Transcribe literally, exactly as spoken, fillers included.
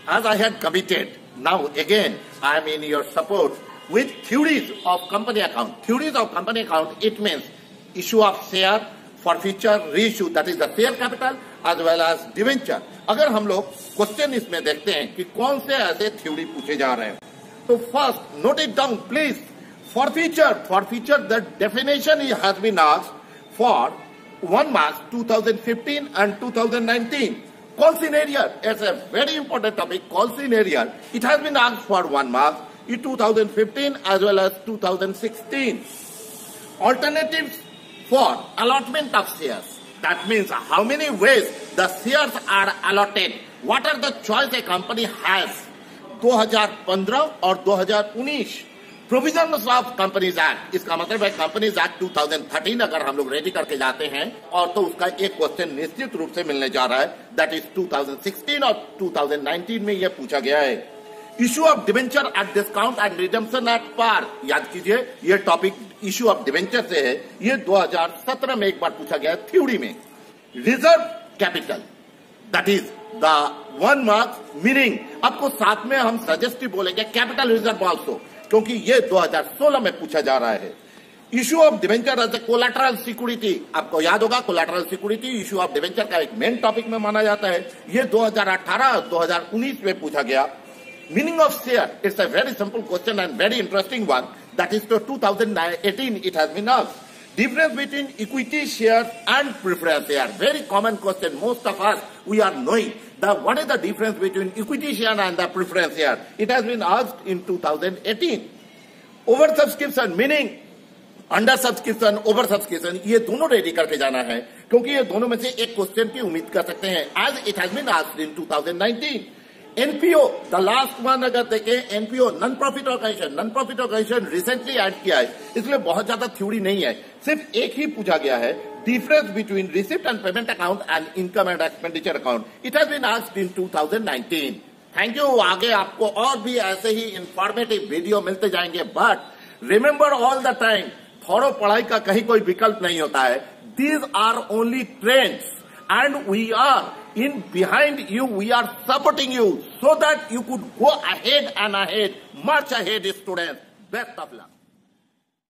as I had committed, now again I am in your support with theories of company account. Theories of company account, it means issue of share, forfeiture, reissue, that is the share capital as well as debenture. अगर हम लोग question इसमें देखते हैं कि कौन से ऐसे थ्योरी पूछे जा रहे हैं, तो first note it down please. Forfeiture, forfeiture, the definition has been asked for one March twenty fifteen and twenty nineteen. Consignerial, it's a very important topic. Consignerial, it has been asked for one March in twenty fifteen as well as twenty sixteen. Alternatives for allotment of shares. That means how many ways the shares are allotted. What are the choice a company has? twenty fifteen और twenty nineteen. Provision of companies act, इसका मतलब है companies act twenty thirteen अगर हम लोग ready करके जाते हैं और तो उसका एक क्वेश्चन निश्चित रूप से मिलने जा रहा है, दैट इज twenty sixteen और twenty nineteen में यह पूछा गया है. Issue of debenture at discount and redemption at par. याद कीजिए ये टॉपिक इशू ऑफ डिबेंचर से है, ये twenty seventeen में एक बार पूछा गया है थ्योरी में. Reserve capital, that is the one marks meaning. आपको साथ में हम सजेस्टिव बोलेंगे कैपिटल रिजर्व ऑल्सो, क्योंकि ये twenty sixteen में पूछा जा रहा है. Issue of debenture as a collateral security, आपको याद होगा collateral security issue of debenture का एक मेन टॉपिक में माना जाता है. ये twenty eighteen और twenty nineteen में पूछा गया. Meaning of share, it's a very simple question and very interesting one, that is to twenty eighteen it has been asked. Difference between equity shares and preference share. Very common question. Most of us, we are knowing that what is the difference between equity share and the preference share. It has been asked in twenty eighteen. Oversubscription, meaning under subscription, over subscription, ये दोनों ready करके जाना है, क्योंकि ये दोनों में से एक क्वेश्चन की उम्मीद कर सकते हैं. As it has been asked in twenty nineteen. NPO, the last one अगर देखें, NPO non profit organisation, non profit organisation recently add किया है, इसलिए बहुत ज्यादा थ्योरी नहीं है, सिर्फ एक ही पूछा गया है. Difference between receipt and payment account and income and expenditure account. It has been asked in twenty nineteen. Thank you. आगे आपको और भी ऐसे ही इंफॉर्मेटिव वीडियो मिलते जाएंगे, but remember all the time, थोड़ा पढ़ाई का कहीं कोई विकल्प नहीं होता है. These are only trends and we are in behind you, we are supporting you so that you could go ahead and ahead, much ahead, students. Best of luck.